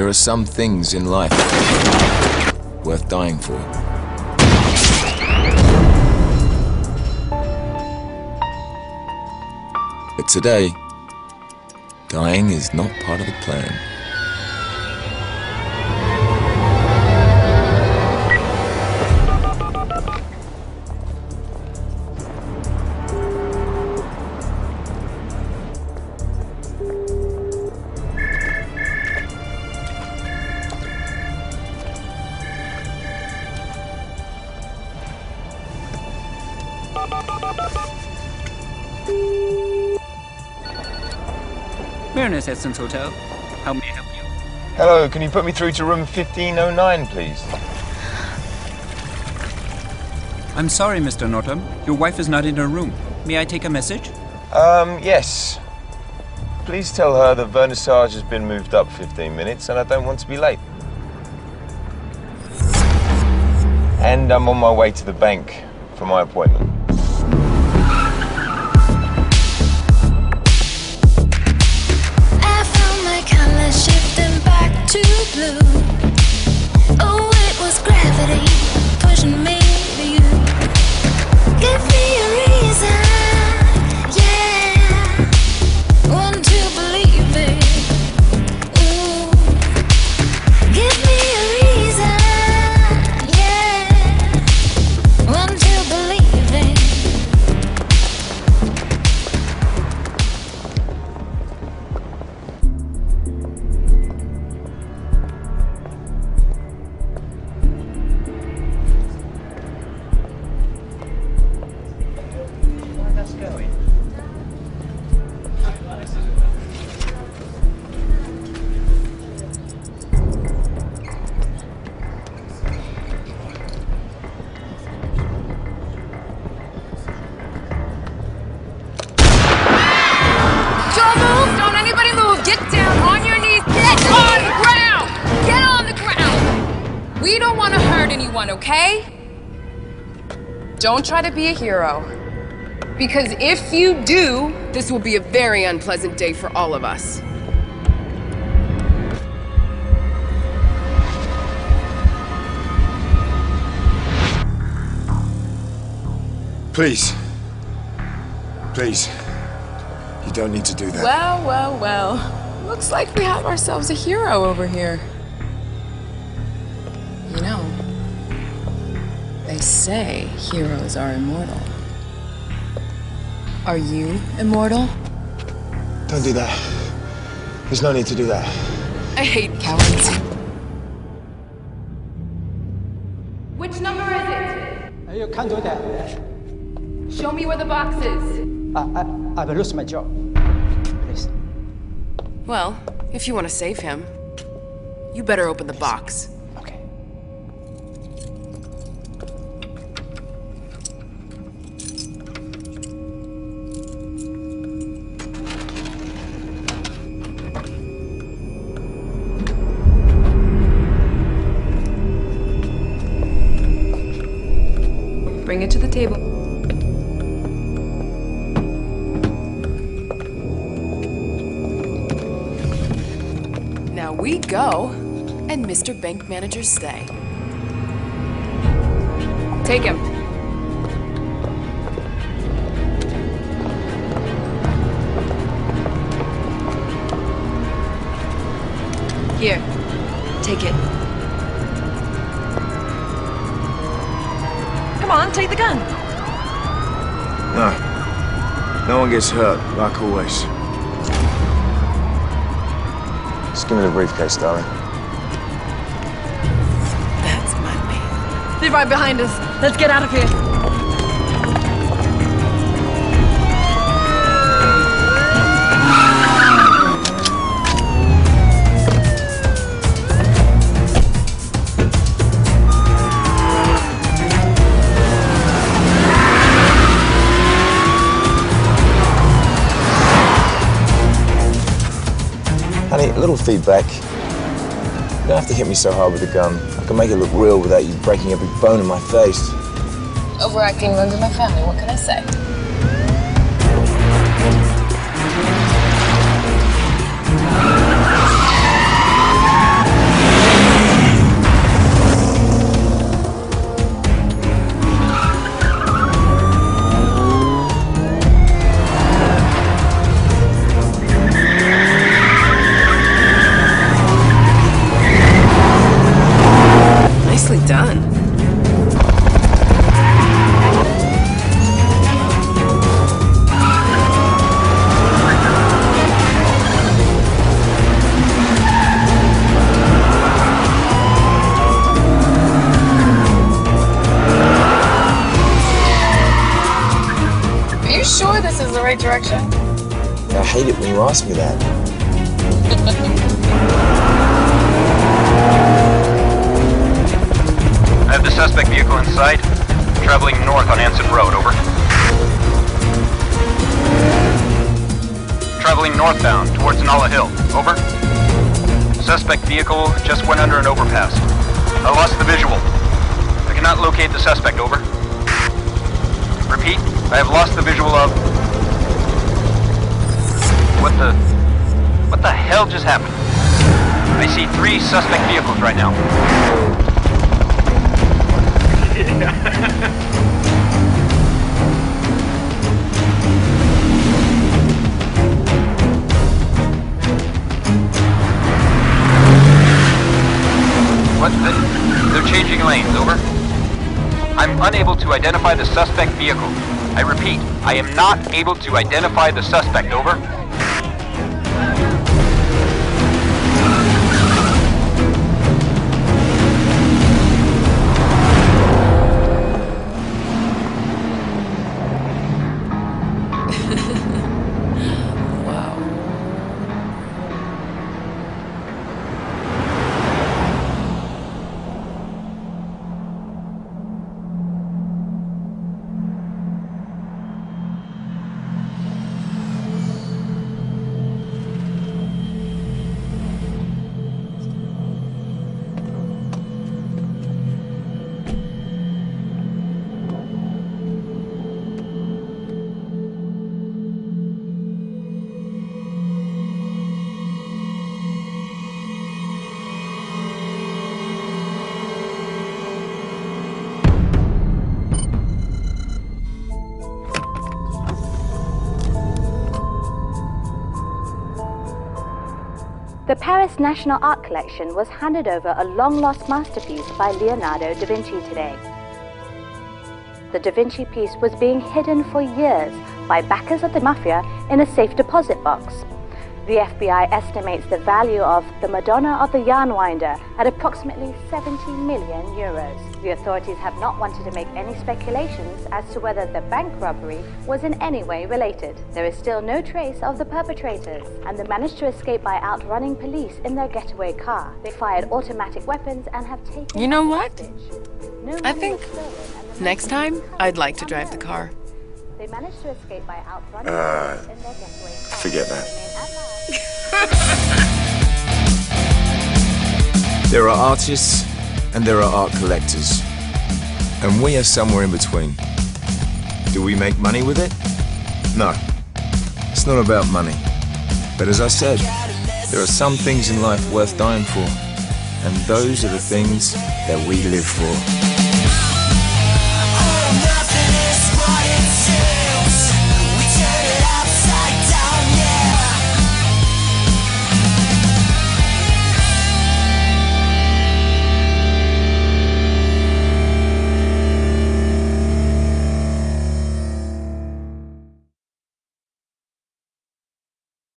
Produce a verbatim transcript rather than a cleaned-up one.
There are some things in life worth dying for. But today, dying is not part of the plan. Mariners Essence Hotel. How may I help you? Hello, can you put me through to room fifteen oh nine, please? I'm sorry, Mister Norton. Your wife is not in her room. May I take a message? Um, yes. Please tell her the vernissage has been moved up fifteen minutes and I don't want to be late. And I'm on my way to the bank for my appointment. Shifting back to blue. Oh, it was gravity pushing me to you. Give me a reason, yeah, one to believe it. Ooh. Give me a reason, yeah, one to believe it. Okay? Don't try to be a hero. Because if you do, this will be a very unpleasant day for all of us. Please. Please. You don't need to do that. Well, well, well. Looks like we have ourselves a hero over here. You know, they say heroes are immortal. Are you immortal? Don't do that. There's no need to do that. I hate cowards. Which number is it? You can't do that. Show me where the box is. I, I, I will lose my job. Please. Well, if you want to save him, you better open the box. Okay. Bring it to the table. Now we go, and Mister Bank Manager stay. Take him. Here, take it. Come on, take the gun. No. No one gets hurt, like always. Just give me the briefcase, darling. That's my man. They're right behind us. Let's get out of here. Honey, a little feedback. You don't have to hit me so hard with the gun. I can make it look real without you breaking every bone in my face. Overacting runs in my family, what can I say? Nicely done. Are you sure this is the right direction? I hate it when you ask me that. I have the suspect vehicle in sight, traveling north on Anson Road, over. Traveling northbound towards Nala Hill, over. Suspect vehicle just went under an overpass. I lost the visual. I cannot locate the suspect, over. Repeat, I have lost the visual of... What the... What the hell just happened? I see three suspect vehicles right now. What the... They're changing lanes, over. I'm unable to identify the suspect vehicle. I repeat, I am not able to identify the suspect, over. The Paris National Art Collection was handed over a long-lost masterpiece by Leonardo da Vinci today. The Da Vinci piece was being hidden for years by backers of the mafia in a safe deposit box. The F B I estimates the value of the Madonna of the Yarnwinder at approximately seventy million euros. The authorities have not wanted to make any speculations as to whether the bank robbery was in any way related. There is still no trace of the perpetrators, and they managed to escape by outrunning police in their getaway car. They fired automatic weapons and have taken... You know what? No I think next time I'd like to drive the car. They managed to escape by outrunning Uh, police in their getaway car. forget that. There are artists and there are art collectors. And we are somewhere in between. Do we make money with it? No. It's not about money. But as I said, there are some things in life worth dying for. And those are the things that we live for.